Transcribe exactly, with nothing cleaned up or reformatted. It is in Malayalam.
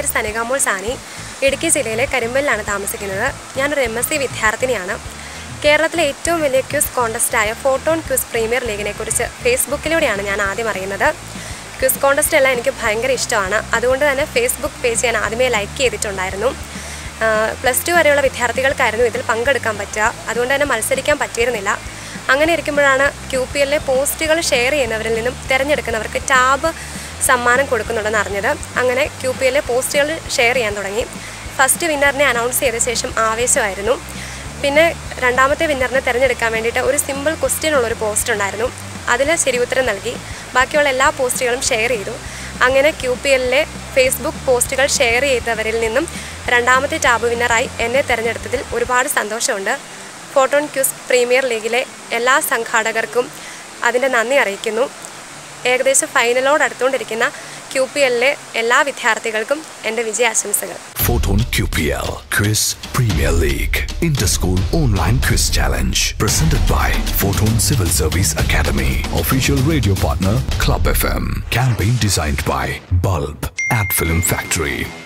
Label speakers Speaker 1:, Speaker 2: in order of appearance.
Speaker 1: പേര് Sanikamol Sani. ഇടുക്കി ജില്ലയിലെ കരിമ്പലിലാണ് താമസിക്കുന്നത്. ഞാനൊരു എം എസ് സി വിദ്യാർത്ഥിനിയാണ്. കേരളത്തിലെ ഏറ്റവും വലിയ ക്വിസ് കോൺടെസ്റ്റായ ഫോട്ടോൺ ക്വിസ് പ്രീമിയർ ലീഗിനെ കുറിച്ച് ഫേസ്ബുക്കിലൂടെയാണ് ഞാൻ ആദ്യം അറിയുന്നത്. ക്വിസ് കോൺടെസ്റ്റ് എല്ലാം എനിക്ക് ഭയങ്കര ഇഷ്ടമാണ്. അതുകൊണ്ട് തന്നെ ഫേസ്ബുക്ക് പേജ് ഞാൻ ആദ്യമേ ലൈക്ക് ചെയ്തിട്ടുണ്ടായിരുന്നു. പ്ലസ് ടു വരെയുള്ള വിദ്യാർത്ഥികൾക്കായിരുന്നു ഇതിൽ പങ്കെടുക്കാൻ പറ്റുക. അതുകൊണ്ട് തന്നെ മത്സരിക്കാൻ പറ്റിയിരുന്നില്ല. അങ്ങനെ ഇരിക്കുമ്പോഴാണ് ക്യു പി എല്ലിലെ പോസ്റ്റുകൾ ഷെയർ ചെയ്യുന്നവരിൽ നിന്നും തിരഞ്ഞെടുക്കുന്നവർക്ക് ടാബ് സമ്മാനം കൊടുക്കുന്നുണ്ടെന്ന് അറിഞ്ഞത്. അങ്ങനെ ക്യു പി എല്ലിലെ പോസ്റ്റുകൾ ഷെയർ ചെയ്യാൻ തുടങ്ങി. ഫസ്റ്റ് വിന്നറിനെ അനൗൺസ് ചെയ്ത ശേഷം ആവേശമായിരുന്നു. പിന്നെ രണ്ടാമത്തെ വിന്നറിനെ തിരഞ്ഞെടുക്കാൻ വേണ്ടിയിട്ട് ഒരു സിമ്പിൾ ക്വസ്റ്റ്യൻ ഉള്ളൊരു പോസ്റ്റ് ഉണ്ടായിരുന്നു. അതിൽ ശരി ഉത്തരം നൽകി. ബാക്കിയുള്ള എല്ലാ പോസ്റ്റുകളും ഷെയർ ചെയ്തു. അങ്ങനെ ക്യു പി എല്ലിലെ ഫേസ്ബുക്ക് പോസ്റ്റുകൾ ഷെയർ ചെയ്തവരിൽ നിന്നും രണ്ടാമത്തെ ടാബ് വിന്നറായി എന്നെ തിരഞ്ഞെടുത്തതിൽ ഒരുപാട് സന്തോഷമുണ്ട്. ഫോട്ടോൺ ക്വിസ് പ്രീമിയർ ലീഗിലെ എല്ലാ സംഘാടകർക്കും അതിൻ്റെ നന്ദി അറിയിക്കുന്നു. ഏകദേശം ഫൈനലോട് അടുത്തുകൊണ്ടിരിക്കുന്ന ക്യു പി എല്ലിലെ എല്ലാ വിദ്യാർത്ഥികൾക്കും എൻ്റെ വിജയാശംസകൾ.
Speaker 2: Photon Q P L Quiz Premier League Inter-School Online Quiz Challenge presented by Photon Civil Service Academy. Official radio partner Club F M. Campaign designed by Bulb at Film Factory.